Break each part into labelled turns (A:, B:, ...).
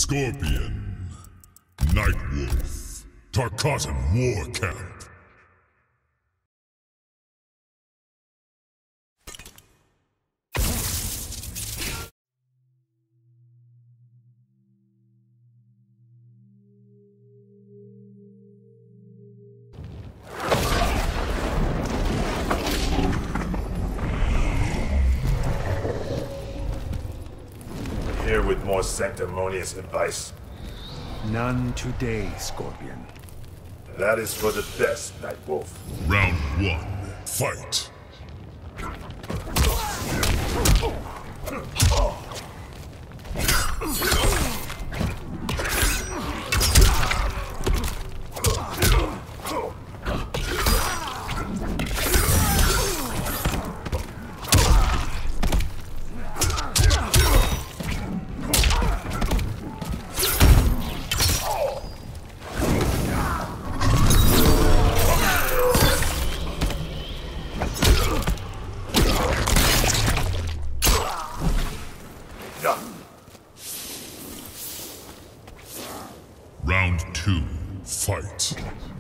A: Scorpion, Nightwolf, Tarkatan War Camp.
B: Here with more sanctimonious advice.
C: None today, Scorpion.
B: That is for the best, Nightwolf.
A: Round 1, fight! Round 2, fight!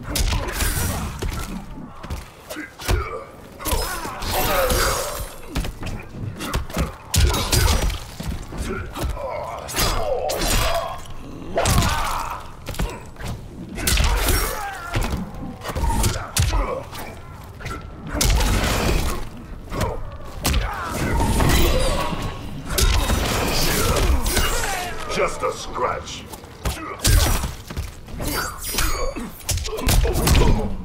B: Just a scratch.